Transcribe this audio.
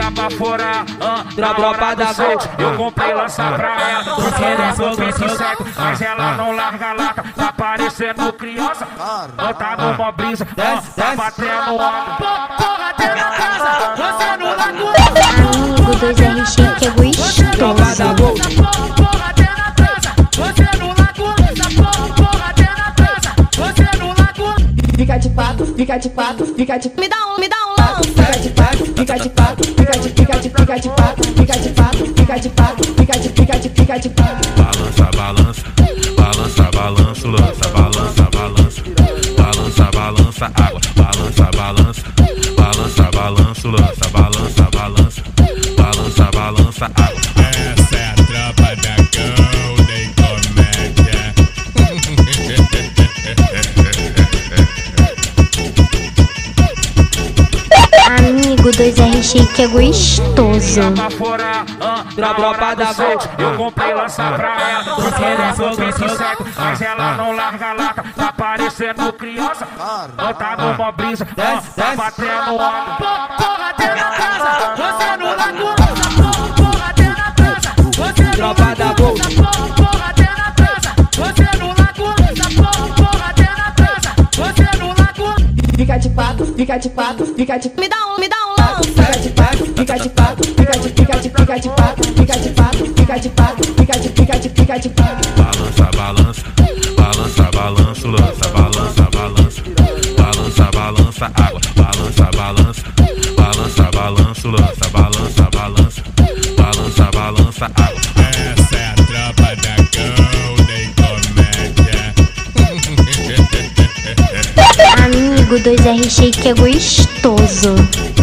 chega pra fora, tropa da Volt. Eu comprei lança pra ela, porque ela sou 27, mas ela não larga a lata. Tá parecendo criança, tá numa brisa, tá batendo onda. Porra, tem na casa, você não largou. Amigo, 2R que é gostoso. Porra, tem na casa, você não largou. Porra, tem na casa, você não largou. Fica de pato, fica de pato, fica de... Me dá um lance. Fica de pato, fica de pato, fica de pato, fica de pato, fica de pato, fica de pato. Balança, balança, balança, balança, lança, balança, balança, balança, balança, água, balança, balança, balança, balança, lança, balança, balança, balança, balança, água. Essa é a tropa da Golden Comédia. Amigo, 2R que é gostoso. Tropa da Volt. Eu comprei lança pra ela, porque ela sou 27, mas ela não larga a lata. Tá parecendo criança, tá numa brisa, tá batendo onda. Porra, tem na casa, você não largou. Porra, tem na casa, você não largou. Tropa da Volt. Porra, tem na casa, você não largou. Porra, tem na casa, você não largou. Fica de pato, fica de pato, fica de... Me dá um lance. Fica de pato, fica de pato, fica de pato, fica de pato, fica de pato, fica de pato. Balança, balança, balança, balança, lança, balança, balança, balança, balança, água, balança, balança, balança, balança, lança, balança, balança, balança, balança, água. Essa é a tropa da Golden Comédia. Amigo, 2R que é gostoso.